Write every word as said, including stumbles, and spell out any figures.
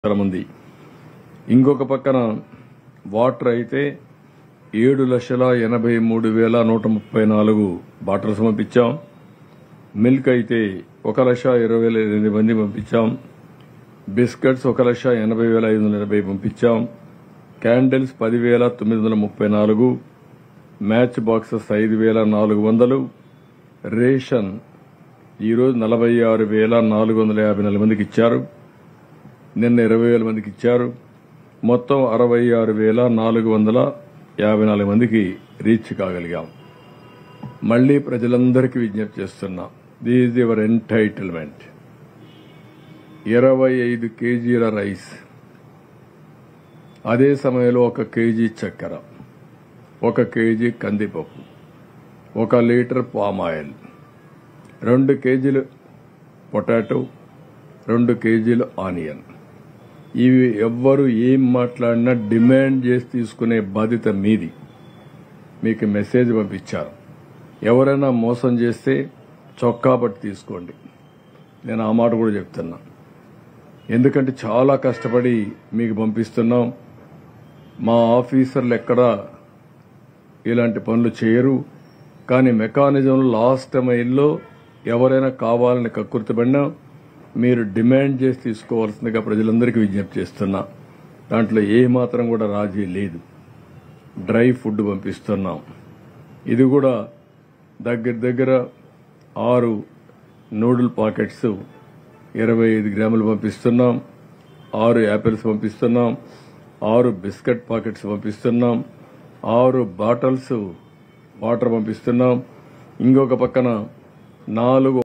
చాలా మంది ఇంకొక పక్కన వాటర్ అయితే ఏడు లక్షల ఎనభై మూడు వేల నూట ముప్పై నాలుగు బాటిల్స్ పంపించాం. మిల్క్ అయితే ఒక లక్ష ఇరవై వేల ఎనిమిది మంది పంపించాం. బిస్కెట్స్ ఒక లక్ష ఎనభై వేల ఐదు వందల ఎనభై పంపించాం. క్యాండిల్స్ పదివేల తొమ్మిది వందల ముప్పై నాలుగు, మ్యాచ్ బాక్సెస్ ఐదు వేల నాలుగు వందలు, రేషన్ ఈరోజు నలభై ఆరు వేల నాలుగు వందల యాభై నాలుగు మందికి ఇచ్చారు. నిన్న ఇరవై వేల మందికి ఇచ్చారు. మొత్తం అరవై ఆరు వేల నాలుగు వందల యాభై నాలుగు మందికి రీచ్ కాగలిగాం. మళ్లీ ప్రజలందరికీ విజ్ఞప్తి చేస్తున్నా, దిస్ ఈజ్ యువర్ ఎంటైటిల్మెంట్. ఇరవై ఐదు కేజీల రైస్, అదే సమయంలో ఒక కేజీ చక్కెర, ఒక కేజీ కందిపప్పు, ఒక లీటర్ పామ్ ఆయిల్, రెండు కేజీలు పొటాటో, రెండు కేజీలు ఆనియన్. ఇవి ఎవ్వరు ఏం మాట్లాడినా డిమాండ్ చేసి తీసుకునే బాధ్యత మీది. మీకు మెసేజ్ పంపించారు. ఎవరైనా మోసం చేస్తే చొక్కా పట్టి తీసుకోండి. నేను ఆ మాట కూడా చెప్తున్నా. ఎందుకంటే చాలా కష్టపడి మీకు పంపిస్తున్నాం. మా ఆఫీసర్లు ఎక్కడా ఇలాంటి పనులు చేయరు. కానీ మెకానిజంలో లాస్ట్ మైల్లో ఎవరైనా కావాలని కక్కుర్తిపడినా మీరు డిమాండ్ చేసి తీసుకోవాల్సిందిగా ప్రజలందరికీ విజ్ఞప్తి చేస్తున్నా. దాంట్లో ఏ మాత్రం కూడా రాజీ లేదు. డ్రై ఫుడ్ పంపిస్తున్నాం. ఇది కూడా దగ్గర దగ్గర ఆరు నూడిల్ పాకెట్స్ ఇరవై ఐదు గ్రాములు పంపిస్తున్నాం. ఆరు యాపిల్స్ పంపిస్తున్నాం. ఆరు బిస్కెట్ పాకెట్స్ పంపిస్తున్నాం. ఆరు బాటిల్స్ వాటర్ పంపిస్తున్నాం. ఇంకొక పక్కన నాలుగు